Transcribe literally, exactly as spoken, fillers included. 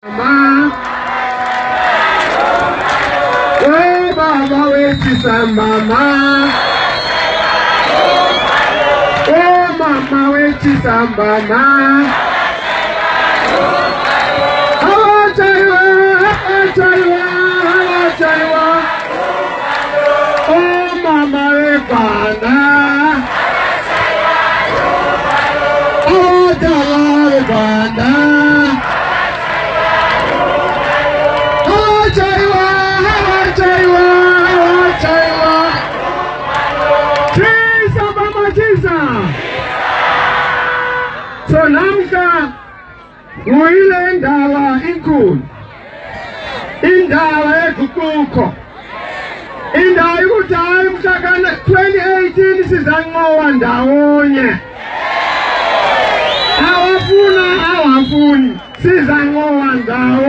Mama, oh Baba wetu sambama, oh Mama wetu sambama, hawajaiwa, hawajaiwa, hawajaiwa, oh Mama wepanda, hawajaiwa wepanda. So namka muile ndawa inkulu indawa ekukuko indawa ikutayi mtakana twenty eighteen sizangowa ndawonye awafuna awafuni sizangowa ndawonye.